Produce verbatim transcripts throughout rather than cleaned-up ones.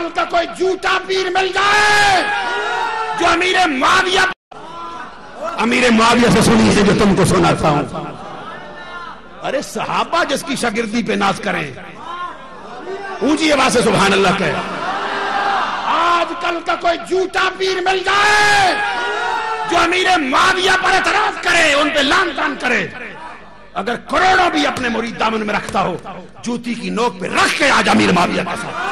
کل کا کوئی جھوٹا پیر مل جائے جو امیر معاویہ امیر معاویہ سے سنی ہے جو تم کو سناتا ہوں. ارے صحابہ جس کی شاگردی پہ ناز کریں, اونچی آواز سے سبحان اللہ کہے. آج کل کا کوئی جھوٹا پیر مل جائے جو امیر معاویہ پر اعتراض کرے, ان پہ لان تان کرے, اگر کروڑوں بھی اپنے مرید دامن میں رکھتا ہو, جوتی کی نوک پہ رکھ کے آج امیر معاویہ کا ساتھ.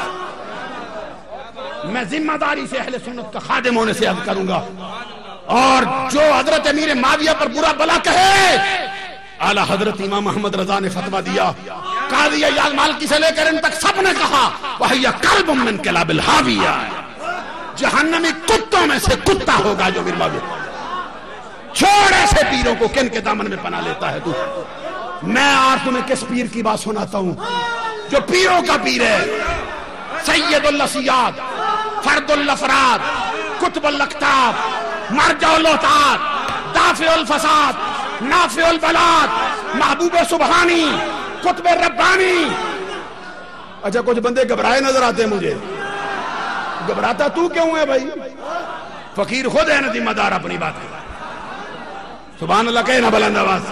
میں ذمہ داری سے اہل سنت کا خادم ہونے سے عرض کروں گا, اور جو حضرت امیر معاویہ پر برا بلا کہے, اعلیٰ حضرت امام محمد رضا نے فتویٰ دیا, قاضی ایاز مالکی سے لے کر ان تک سب نے کہا وَهِيَ كَلْبٌ مِّن كِلَابِ الْحَاوِيَةِ, جہنمی کتوں میں سے کتا ہوگا جو امیر معاویہ. چھوڑ ایسے پیروں کو, کن کے دامن میں پناہ لیتا ہے تو. میں آج تمہیں کس پیر کی بات سناتا ہوں جو پیروں کا پیر ہے, سید الاسیاد, فرد الافراد, قطب الاقطاب, مرجع الاوتاد, دافع الفساد, نافع البلاد, محبوب سبحانی, قطب ربانی. اچھا کچھ بندے گھبرائے نظر آتے ہیں مجھے, گھبراتا تو کیوں ہے بھائی؟ فقیر خود ہے نا ذمہ دار اپنی بات ہے. سبحان اللہ کہے نا بلند آواز.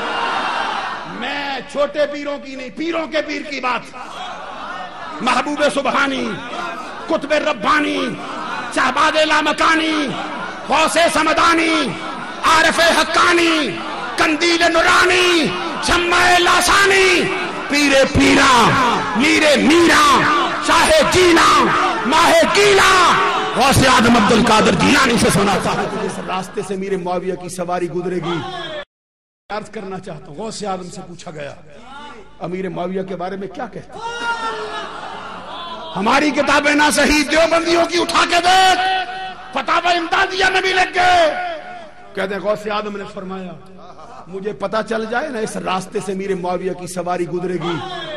میں چھوٹے پیروں کی نہیں, پیروں کے پیر کی بات, محبوب سبحانی, قطب ربانی, شہباز لامکانی, غوث سمدانی, عارف حقانی, قندیل نورانی, شمع لاسانی, پیر پیرا, میر میرا, شاہ جینا, ماہ گیلا, غوث آدم عبد القادر جیلانی سے سناتا ہے. جس راستے سے میر معاویہ کی سواری گزرے گی, عرض کرنا چاہتا ہوں. غوث آدم سے پوچھا گیا امیر معاویہ کے بارے میں کیا کہتے ہیں؟ ہماری کتابیں نہ صحیح, دیوبندیوں کی اٹھا کے دیکھ, فتاوی امدادیہ میں بھی لکھ گئے. کہتے ہیں غوث آدم نے فرمایا مجھے پتا چل جائے نا اس راستے سے میر معاویہ کی سواری گزرے گی,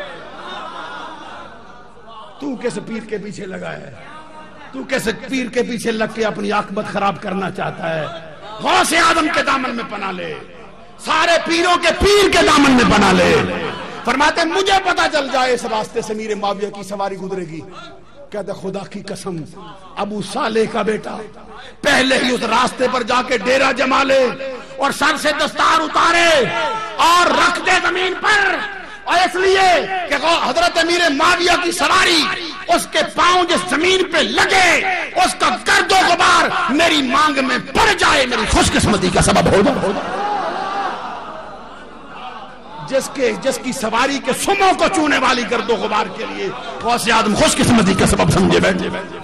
تو کس پیر کے پیچھے لگا ہے, تو کس پیر کے پیچھے لگ کے اپنی عاقبت خراب کرنا چاہتا ہے. غوث آدم کے دامن میں پناہ لے, سارے پیروں کے پیر کے دامن میں پناہ لے. فرماتے مجھے پتا چل جائے اس راستے سے میر معاویہ کی سواری گزرے گی. کہتے خدا کی قسم, ابو صالح کا بیٹا پہلے ہی اس راستے پر جا کے ڈیرا جما لے اور سر سے دستار اتارے اور رکھ دے زمین پر, اور اس لیے کہ حضرت امیر معاویہ کی سواری اس کے پاؤں جس زمین پہ لگے اس کا گرد و غبار میری مانگ میں پڑ جائے, میری خوش قسمتی کا سبب ہو جائے. جس کے جس کی سواری کے سموں کو چونے والی گرد و غبار کے لیے غوث آدم خوش قسمتی کا سبب سمجھے بیٹھے.